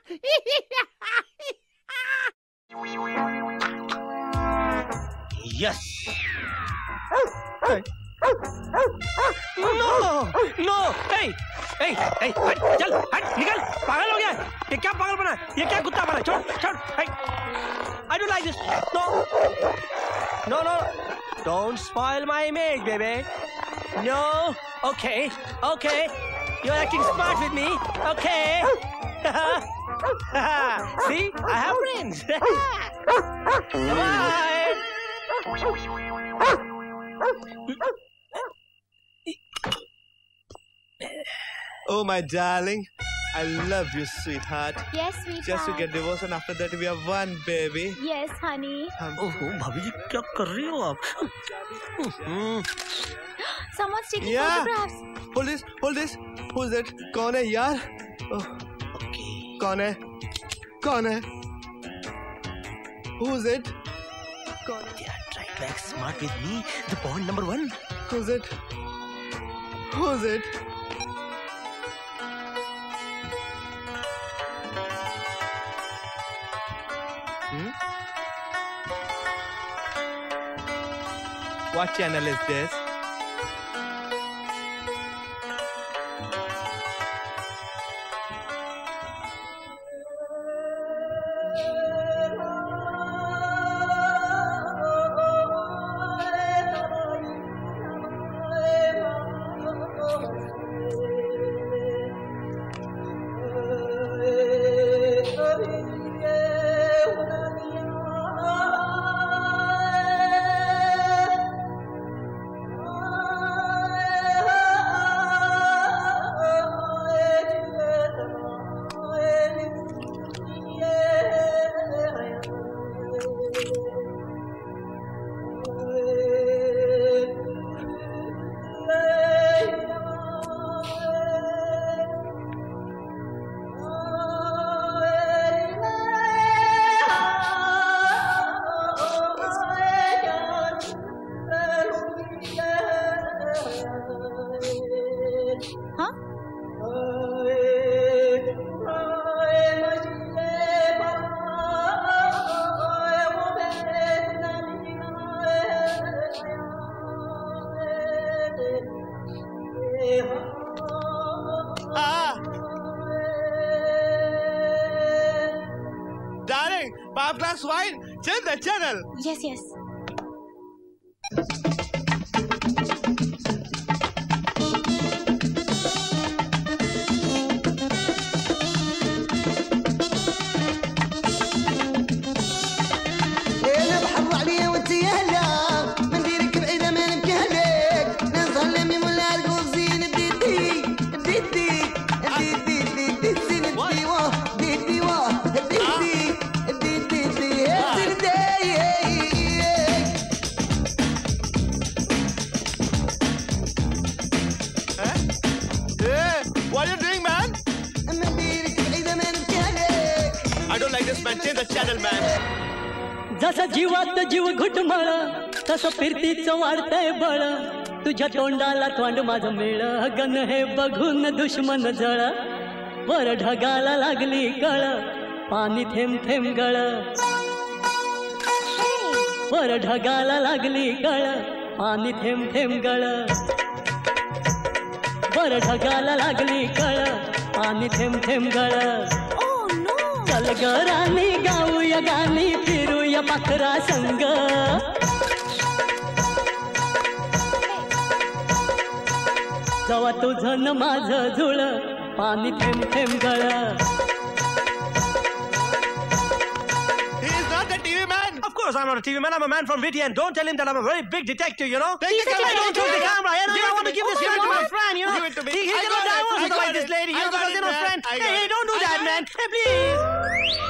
Yes. No, no. Hey, hey, hey, चल, हट, निकल, पागल हो गया? ये क्या पागल बना? ये क्या कुत्ता बना? छोड़, छोड़, hey. I don't like this. No, no, no. Don't spoil my image, baby. No. Okay, okay. You're acting smart with me. Okay. See, I have friends. Bye. Oh, my darling. I love you, sweetheart. Yes, sweetheart. Just to get divorced and after that we have one baby. Yes, honey. Oh, भाभी जी क्या कर रही हो आप? Someone's taking photographs. Hold this. Who's it? कौन है यार? Oh. Okay. कौन है? Who's it? कौन है? They are trying to act smart with me. The bond number 1. Who's it? What channel is this? Darling, 5 glass wine. Change the channel. Yes, yes. Change the channel, man. जसा जीवात जीव घुटमळ तसं फिरतीच वाढतंय बळ तुझ्या तोंडाला तोंड माझं मेळ गण हे बघून दुश्मन जळ वर ढगाला लागली कळ पाणी थेंब थेंब गळ वर ढगाला लागली कळ पाणी थेंब थेंब गळ वर ढगाला लागली कळ पाणी थेंब थेंब गळ चल ग राणी गाऊया गाणी फिरूया पाखरा संग जवा तुझं न माझं झुळ पाणी थेंब थेंब गळ Of course, I'm not a TV man. I'm a man from Witty, and don't tell him that I'm a very big detective, you know. Take the camera. Don't hold the camera. I want to give this film to my friend, you know. Give it to me. He cannot divorce with this lady, you know, because they're not friends. Hey, don't do that, man. Hey, please.